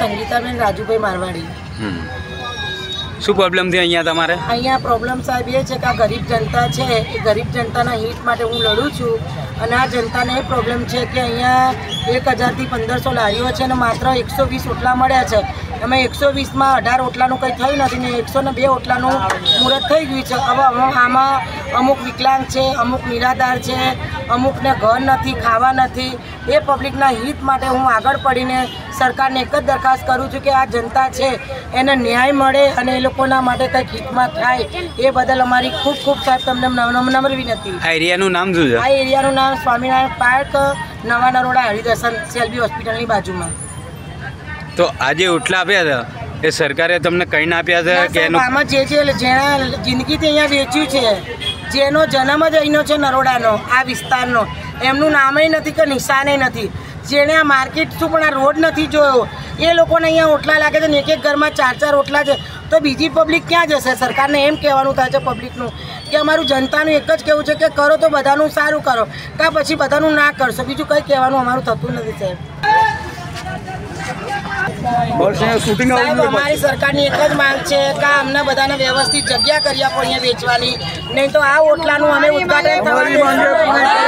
સંગીતાબેન રાજુભાઈ મારવાડી। શું પ્રોબ્લેમ થયો અહીંયા તમારે? અહીંયા પ્રોબ્લેમ સાહેબ એ છે કે આ ગરીબ જનતા છે, એ ગરીબ જનતાના હિત માટે હું લડું છું અને આ જનતાને એ પ્રોબ્લેમ છે કે અહીંયા 1000 થી 1500 લારીઓ છે અને માત્ર 120 ઓટલા મળ્યા છે। અમે 120માં 18 ઓટલાનું કંઈ થયું નથી ને 102 ઓટલાનું મુહૂર્ત થઈ ગયું છે। હવે આમાં અમુક વિકલાંગ છે, અમુક નિરાધાર છે, અમુકને ઘર નથી, ખાવા નથી। એ પબ્લિકના હિત માટે હું આગળ પડીને સરકારને એક જ દરખાસ્ત કરું છું કે આ જનતા છે એને ન્યાય મળે અને એ લોકોના માટે કંઈક હિતમાં થાય। એ બદલ અમારી ખૂબ ખૂબ સાહેબ તમને નમ્ર વિનંતી। આ એરિયાનું નામ શું છે? આ એરિયાનું નામ સ્વામિનારાયણ પાર્ક, નવા નરોડા હરિદર્શન સેલ્બી હોસ્પિટલની બાજુમાં। તો આજે ઓટલા આપ્યા હતા એ સરકારે તમને કહીને આપ્યા હતા કે આમાં જે જેના જિંદગીથી અહીંયા વેચ્યું છે, જેનો જન્મ જ અહીંનો છે નરોડાનો, આ વિસ્તારનો, એમનું નામે નથી કે નિશાને નથી, જેણે આ માર્કેટ શું પણ આ રોડ નથી જોયો, એ લોકોને અહીંયા ઓટલા લાગે છે ને એક ઘરમાં 4 ઓટલા છે, તો બીજી પબ્લિક ક્યાં જશે? સરકારને એમ કહેવાનું થાય છે પબ્લિકનું કે અમારું જનતાનું એક જ કહેવું છે કે કરો તો બધાનું સારું કરો, કાં પછી બધાનું ના કરશો, બીજું કંઈ કહેવાનું અમારું થતું નથી સાહેબ। અમારી સરકારની એક જ માંગ છે કે અમને બધાને વ્યવસ્થિત જગ્યા કરી આપો અહીંયા વેચવાની, નહીં તો આ ઓટલાનું અમે ઉદઘાટન થવા